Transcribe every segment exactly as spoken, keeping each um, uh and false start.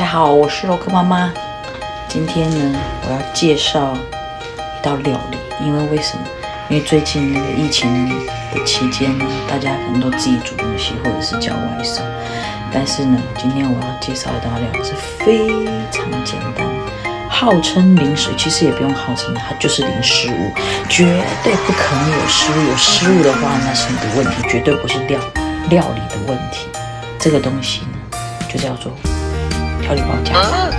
好，我是柔克妈妈。今天呢，我要介绍一道料理，因为为什么？因为最近那个疫情的期间呢，大家可能都自己煮东西或者是叫外送。但是呢，今天我要介绍一道料理是非常简单，号称零食，其实也不用号称，它就是零失误，绝对不可能有失误。有失误的话，那是你的问题，绝对不是料料理的问题。这个东西呢，就叫做调理包夹饭。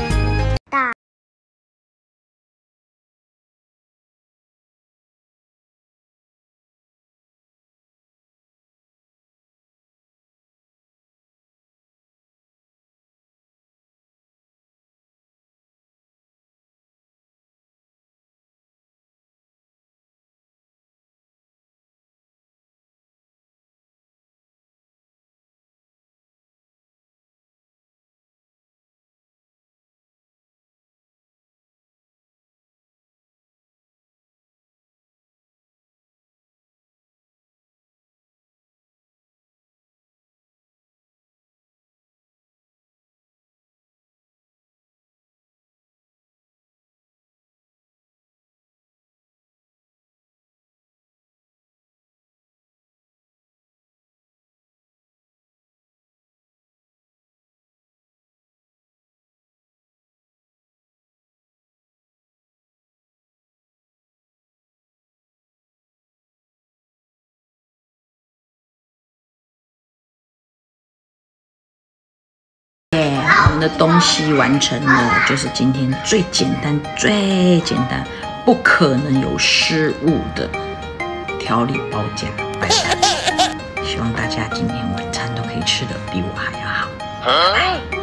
我们的东西完成了，就是今天最简单、最简单，不可能有失误的调理包夹拜拜。希望大家今天晚餐都可以吃得比我还要好。拜拜。